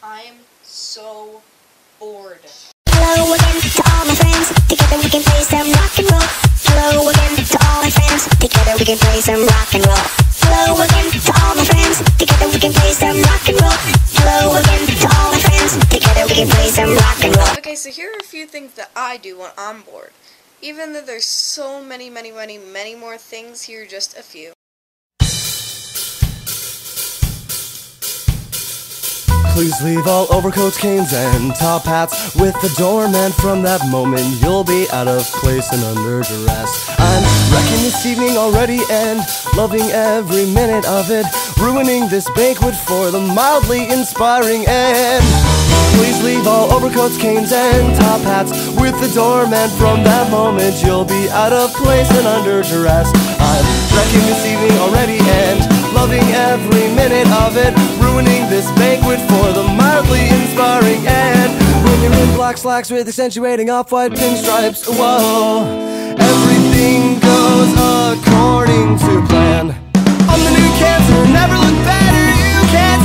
I am so bored. Hello again to all my friends. Together we can play some rock and roll. Hello again to all my friends. Together we can play some rock and roll. Hello again to all my friends. Together we can play some rock and roll. Hello again to all my friends. Together we can play some rock and roll. Okay, so here are a few things that I do when I'm bored. Even though there's so many more things, here are just a few. Please leave all overcoats, canes, and top hats with the doorman. From that moment you'll be out of place and under duress. I'm wrecking this evening already and loving every minute of it, ruining this banquet for the mildly inspiring end. Please leave all overcoats, canes, and top hats with the doorman. From that moment you'll be out of place and under duress. I'm wrecking this evening already and loving every minute of it, ruining this banquet for the mildly inspiring end. When you're in black slacks with accentuating off-white pinstripes, whoa, everything goes according to plan. I'm the new cancer, never look better, you can't